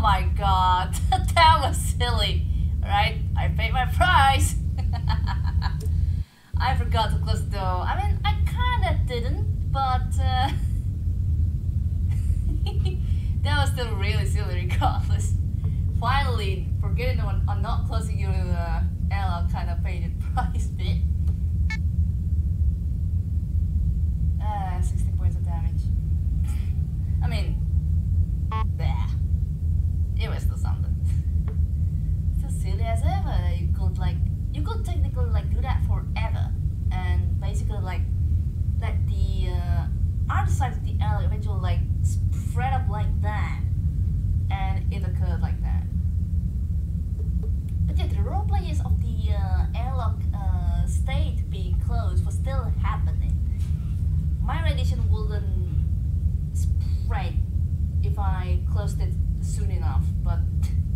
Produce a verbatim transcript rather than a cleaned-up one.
my god, that was silly, right? I paid my price. I forgot to close the door. I mean, I kinda didn't, but uh, that was still really silly regardless. Finally, forgetting on, on not closing your uh, airlock kind of paid the price bit. Uh, sixteen points of damage. I mean, bleh. It was still something. Still silly as ever. You could like, you could technically like do that forever, and basically like let the uh, other side of the airlock eventually like spread up like that, and it occurred like that. But yeah, the roleplayers of the uh, airlock uh, state being closed was still happening. My radiation wouldn't spread if I closed it soon enough, but